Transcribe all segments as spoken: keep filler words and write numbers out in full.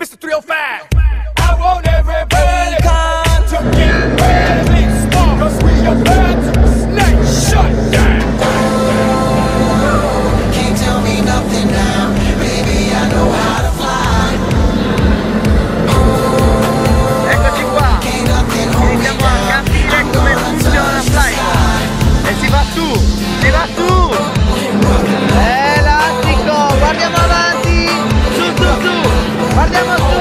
mister three oh five. I want everybody to get ready, cause we about to snake shut down. Can't tell me nothing now, baby, I know how to fly. Eccoci qua, iniziamo a capire come funziona Fly. E si va su, si va su. Elastico, guardiamo avanti, su su su, guardiamo su.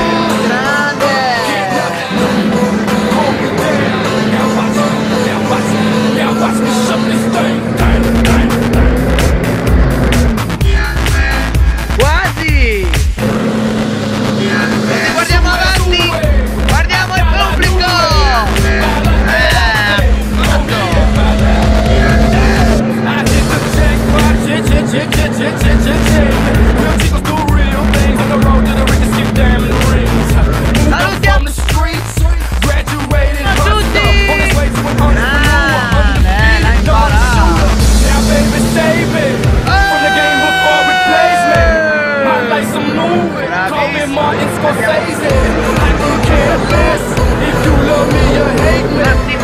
Quasi! E guardiamo avanti! Guardiamo il pubblico! Eh, salutiamo a tutti! Ah, bella, imparato! Martin Scorsese, I don't care less if you love me or hate me.